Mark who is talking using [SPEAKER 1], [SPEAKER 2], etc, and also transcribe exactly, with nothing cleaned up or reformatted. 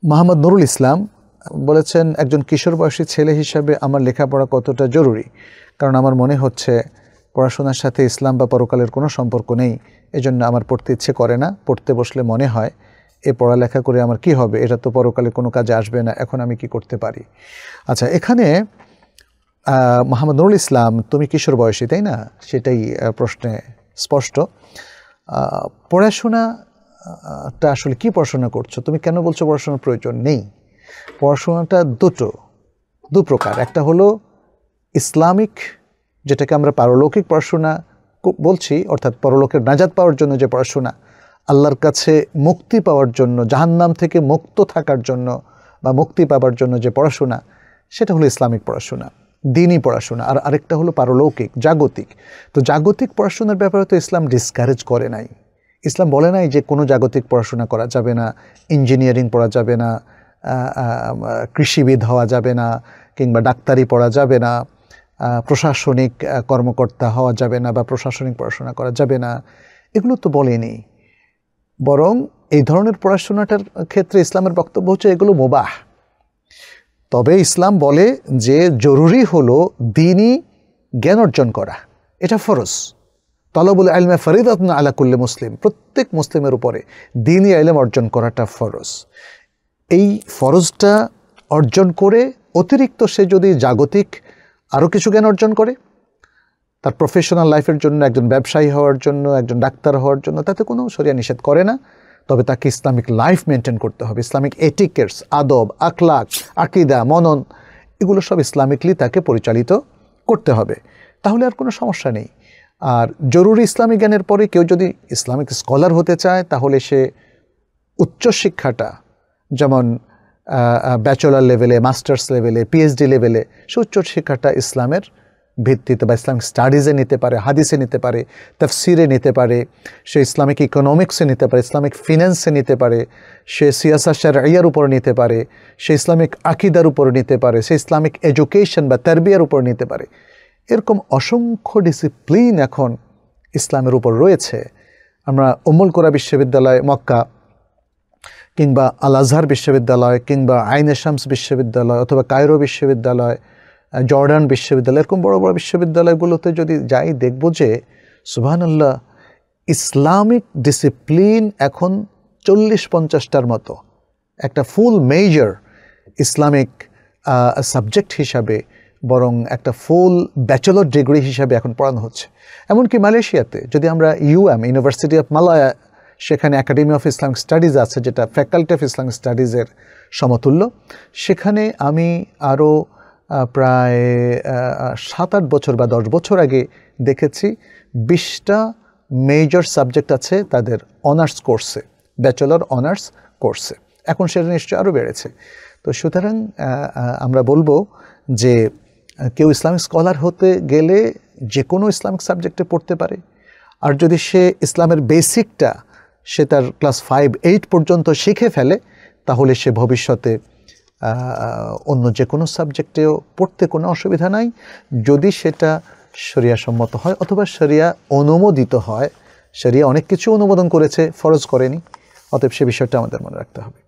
[SPEAKER 1] মোহাম্মদ নুরুল ইসলাম বলেছেন, একজন কিশোর বয়সী ছেলে হিসাবে আমার লেখাপড়া কতটা জরুরি, কারণ আমার মনে হচ্ছে পড়াশোনার সাথে ইসলাম বা পরকালের কোনো সম্পর্ক নেই, এজন্য আমার পড়তে ইচ্ছে করে না। পড়তে বসলে মনে হয় এ পড়ালেখা করে আমার কি হবে, এটা তো পরকালে কোনো কাজে আসবে না, এখন আমি কি করতে পারি? আচ্ছা, এখানে মোহাম্মদ নুরুল ইসলাম, তুমি কিশোর বয়সী, তাই না? সেটাই প্রশ্নে স্পষ্ট। পড়াশোনাটা আসলে কি পড়াশোনা করছো? তুমি কেন বলছো পড়াশোনার প্রয়োজন নেই? পড়াশোনাটা দুটো দু প্রকার। একটা হলো ইসলামিক, যেটাকে আমরা পারলৌকিক পড়াশোনা বলছি, অর্থাৎ পরলোকের নাজাত পাওয়ার জন্য যে পড়াশোনা, আল্লাহর কাছে মুক্তি পাওয়ার জন্য, জাহান্নাম থেকে মুক্ত থাকার জন্য বা মুক্তি পাওয়ার জন্য যে পড়াশোনা, সেটা হলো ইসলামিক পড়াশোনা, দিনই পড়াশোনা। আর আরেকটা হলো পারলৌকিক, জাগতিক। তো জাগতিক পড়াশোনার ব্যাপারে তো ইসলাম ডিসকারেজ করে নাই। ইসলাম বলে নাই যে কোনো জাগতিক পড়াশোনা করা যাবে না, ইঞ্জিনিয়ারিং পড়া যাবে না, কৃষিবিদ হওয়া যাবে না, কিংবা ডাক্তারি পড়া যাবে না, প্রশাসনিক কর্মকর্তা হওয়া যাবে না, বা প্রশাসনিক পড়াশোনা করা যাবে না, এগুলো তো বলেনি। বরং এই ধরনের পড়াশোনাটার ক্ষেত্রে ইসলামের বক্তব্য হচ্ছে এগুলো মুবাহ। তবে ইসলাম বলে যে জরুরি হলো দ্বীনি জ্ঞান অর্জন করা, এটা ফরজ। তালাবুল ইলমে ফরিদাতুন আলা কুল্লি মুসলিম, প্রত্যেক মুসলিমের উপরে দ্বীনি ইলম অর্জন করাটা ফরজ। এই ফরজটা অর্জন করে অতিরিক্ত সে যদি জাগতিক আরও কিছু জ্ঞান অর্জন করে, তার প্রফেশনাল লাইফের জন্য, একজন ব্যবসায়ী হওয়ার জন্য, একজন ডাক্তার হওয়ার জন্য, তাতে কোনো শরিয়া নিষেধ করে না। তবে তাকে ইসলামিক লাইফ মেনটেন করতে হবে, ইসলামিক এটিকেটস, আদব, আখলাক, আকিদা, মনন, এগুলো সব ইসলামিকলি তাকে পরিচালিত করতে হবে, তাহলে আর কোনো সমস্যা নেই। আর জরুরি ইসলামিক জ্ঞানের পরে কেউ যদি ইসলামিক স্কলার হতে চায়, তাহলে সে উচ্চশিক্ষাটা, যেমন ব্যাচেলর লেভেলে, মাস্টার্স লেভেলে, পিএইচডি লেভেলে, সে উচ্চশিক্ষাটা ইসলামের ভিত্তিতে বা ইসলামিক স্টাডিজে নিতে পারে, হাদিসে নিতে পারে, তাফসিরে নিতে পারে, সে ইসলামিক ইকোনমিক্সে নিতে পারে, ইসলামিক ফিন্যান্সে নিতে পারে, সে সিয়াসা শারঈয়ার উপর নিতে পারে, সে ইসলামিক আকিদার উপর নিতে পারে, সে ইসলামিক এডুকেশন বা তারবিয়ার উপর নিতে পারে। এরকম অসংখ্য ডিসিপ্লিন এখন ইসলামের উপর রয়েছে। আমরা উম্মুল কুরা বিশ্ববিদ্যালয় মক্কা, কিংবা আল আজহার বিশ্ববিদ্যালয়, কিংবা আইন এ শামস বিশ্ববিদ্যালয়, অথবা কায়রো বিশ্ববিদ্যালয়, জর্ডান বিশ্ববিদ্যালয়, এরকম বড় বড় বিশ্ববিদ্যালয়গুলোতে যদি যাই, দেখব যে সুবহানাল্লাহ, ইসলামিক ডিসিপ্লিন এখন চল্লিশ পঞ্চাশটার মতো একটা ফুল মেজর ইসলামিক সাবজেক্ট হিসাবে, বরং একটা ফুল ব্যাচেলর ডিগ্রি হিসাবে এখন পড়ানো হচ্ছে। এমনকি মালয়েশিয়াতে যদি আমরা ইউএম, ইউনিভার্সিটি অফ মালয়া, সেখানে একাডেমি অফ ইসলামিক স্টাডিজ আছে, যেটা ফ্যাকাল্টি অফ ইসলামিক স্টাডিজের সমতুল্য। সেখানে আমি আরও প্রায় সাত আট বছর বা দশ বছর আগে দেখেছি বিশটা মেজর সাবজেক্ট আছে তাদের অনার্স কোর্সে, ব্যাচেলর অনার্স কোর্সে। এখন সেটা নিশ্চয়ই আরও বেড়েছে। তো সুতরাং আমরা বলবো যে কেউ ইসলামিক স্কলার হতে গেলে যে কোনো ইসলামিক সাবজেক্টে পড়তে পারে। আর যদি সে ইসলামের বেসিকটা সে তার ক্লাস ফাইভ এইট পর্যন্ত শিখে ফেলে, তাহলে সে ভবিষ্যতে অন্য যে কোনো সাবজেক্টেও পড়তে কোনো অসুবিধা নাই, যদি সেটা শরিয়া সম্মত হয় অথবা শরিয়া অনুমোদিত হয়। শরিয়া অনেক কিছু অনুমোদন করেছে, ফরজ করেনি। অতএব সে বিষয়টা আমাদের মনে রাখতে হবে।